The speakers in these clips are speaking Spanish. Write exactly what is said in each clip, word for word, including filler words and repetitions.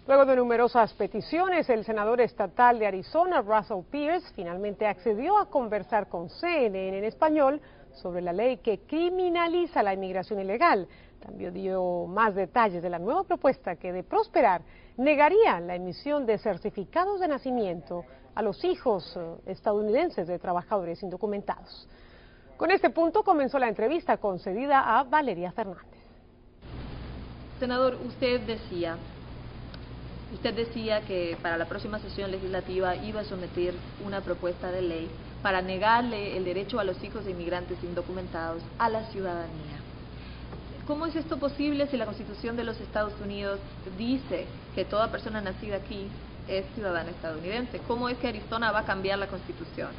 Luego de numerosas peticiones, el senador estatal de Arizona, Russell Pierce, finalmente accedió a conversar con C N N en español sobre la ley que criminaliza la inmigración ilegal. También dio más detalles de la nueva propuesta que, de prosperar, negaría la emisión de certificados de nacimiento a los hijos estadounidenses de trabajadores indocumentados. Con este punto comenzó la entrevista concedida a Valeria Fernández. Senador, usted decía, usted decía que para la próxima sesión legislativa iba a someter una propuesta de ley para negarle el derecho a los hijos de inmigrantes indocumentados a la ciudadanía. ¿Cómo es esto posible si la Constitución de los Estados Unidos dice que toda persona nacida aquí es ciudadana estadounidense? ¿Cómo es que Arizona va a cambiar la Constitución?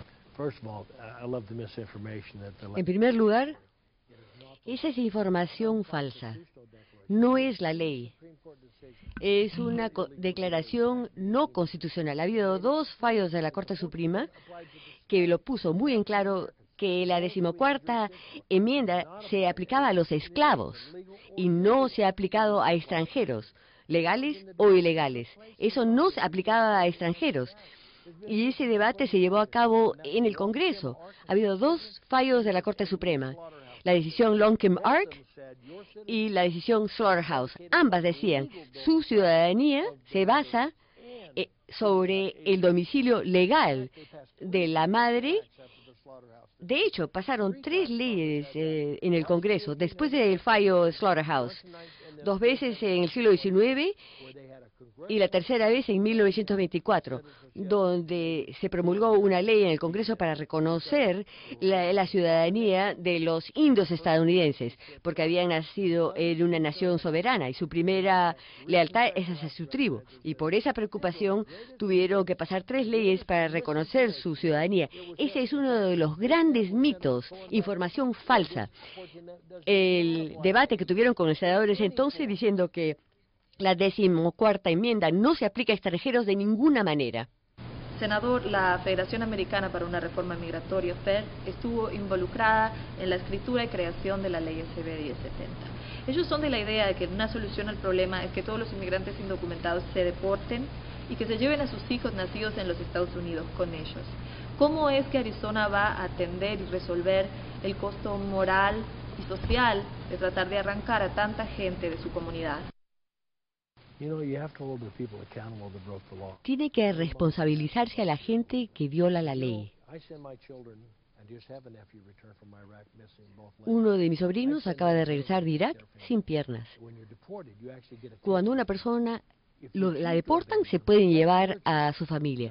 En primer lugar, esa es información falsa. No es la ley. Es una declaración no constitucional. Ha habido dos fallos de la Corte Suprema que lo puso muy en claro, que la decimocuarta enmienda se aplicaba a los esclavos y no se ha aplicado a extranjeros, legales o ilegales. Eso no se aplicaba a extranjeros. Y ese debate se llevó a cabo en el Congreso. Ha habido dos fallos de la Corte Suprema, la decisión Longcomb Ark y la decisión Slaughterhouse. Ambas decían, su ciudadanía se basa eh, sobre el domicilio legal de la madre. De hecho, pasaron tres leyes eh, en el Congreso después del fallo Slaughterhouse, dos veces en el siglo diecinueve y la tercera vez en mil novecientos veinticuatro, donde se promulgó una ley en el Congreso para reconocer la, la ciudadanía de los indios estadounidenses, porque habían nacido en una nación soberana y su primera lealtad es hacia su tribu. Y por esa preocupación tuvieron que pasar tres leyes para reconocer su ciudadanía. Ese es uno de los grandes mitos, información falsa. El debate que tuvieron con los senadores entonces diciendo que la decimocuarta enmienda no se aplica a extranjeros de ninguna manera. Senador, la Federación Americana para una Reforma Migratoria, F E R, estuvo involucrada en la escritura y creación de la ley S B diez setenta. Ellos son de la idea de que una solución al problema es que todos los inmigrantes indocumentados se deporten y que se lleven a sus hijos nacidos en los Estados Unidos con ellos. ¿Cómo es que Arizona va a atender y resolver el costo moral y social de tratar de arrancar a tanta gente de su comunidad? Tiene que responsabilizarse a la gente que viola la ley. Uno de mis sobrinos acaba de regresar de Irak sin piernas. Cuando una persona lo, la deportan, se pueden llevar a su familia.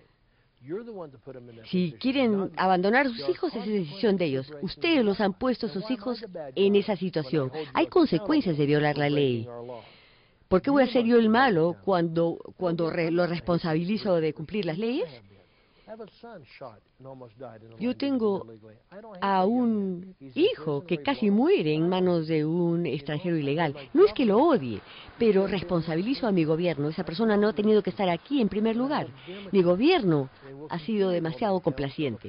Si quieren abandonar a sus hijos, esa es decisión de ellos. Ustedes los han puesto a sus hijos en esa situación. Hay consecuencias de violar la ley. ¿Por qué voy a ser yo el malo cuando, cuando re, lo responsabilizo de cumplir las leyes? Yo tengo a un hijo que casi muere en manos de un extranjero ilegal. No es que lo odie, pero responsabilizo a mi gobierno. Esa persona no ha tenido que estar aquí en primer lugar. Mi gobierno ha sido demasiado complaciente.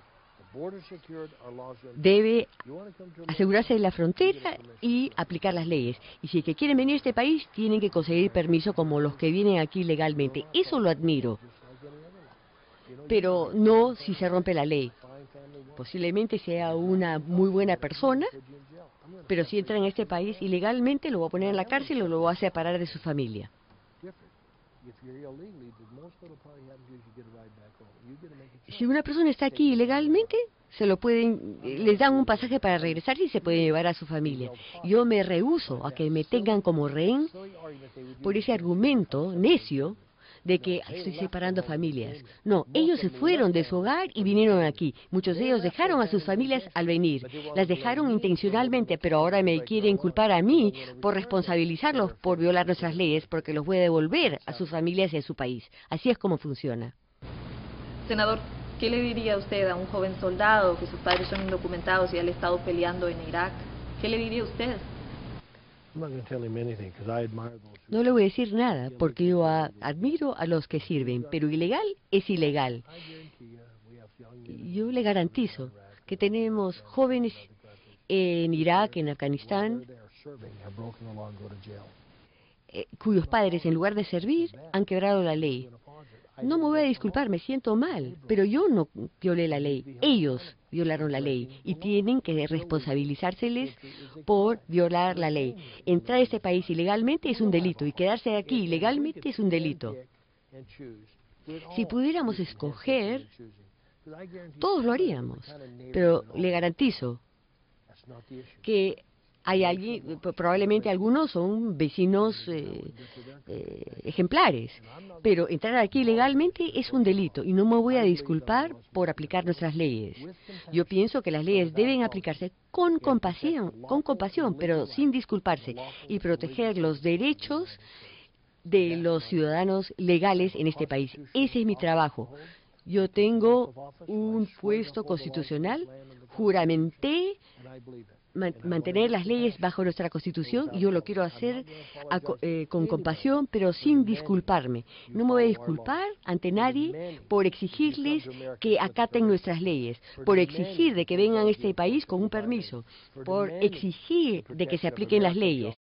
Debe asegurarse de la frontera y aplicar las leyes. Y si es que quieren venir a este país, tienen que conseguir permiso como los que vienen aquí legalmente. Eso lo admiro. Pero no si se rompe la ley. Posiblemente sea una muy buena persona, pero si entra en este país ilegalmente, lo va a poner en la cárcel o lo va a separar de su familia. Si una persona está aquí ilegalmente, se lo pueden, les dan un pasaje para regresar y se pueden llevar a su familia. Yo me rehúso a que me tengan como rehén por ese argumento necio de que estoy separando familias. No, ellos se fueron de su hogar y vinieron aquí. Muchos de ellos dejaron a sus familias al venir. Las dejaron intencionalmente, pero ahora me quieren culpar a mí por responsabilizarlos por violar nuestras leyes, porque los voy a devolver a sus familias y a su país. Así es como funciona. Senador, ¿qué le diría usted a un joven soldado que sus padres son indocumentados y han estado peleando en Irak? ¿Qué le diría usted? No le voy a decir nada, porque yo a, admiro a los que sirven, pero ilegal es ilegal. Yo le garantizo que tenemos jóvenes en Irak, en Afganistán, eh, cuyos padres, en lugar de servir, han quebrado la ley. No me voy a disculpar, me siento mal, pero yo no violé la ley. Ellos violaron la ley y tienen que responsabilizárseles por violar la ley. Entrar a este país ilegalmente es un delito y quedarse aquí ilegalmente es un delito. Si pudiéramos escoger, todos lo haríamos, pero le garantizo que hay alguien, probablemente algunos son vecinos eh, eh, ejemplares, pero entrar aquí ilegalmente es un delito y no me voy a disculpar por aplicar nuestras leyes. Yo pienso que las leyes deben aplicarse con compasión, con compasión, pero sin disculparse y proteger los derechos de los ciudadanos legales en este país. Ese es mi trabajo. Yo tengo un puesto constitucional, juramenté mantener las leyes bajo nuestra Constitución y yo lo quiero hacer a, eh, con compasión, pero sin disculparme. No me voy a disculpar ante nadie por exigirles que acaten nuestras leyes, por exigir de que vengan a este país con un permiso, por exigir de que se apliquen las leyes.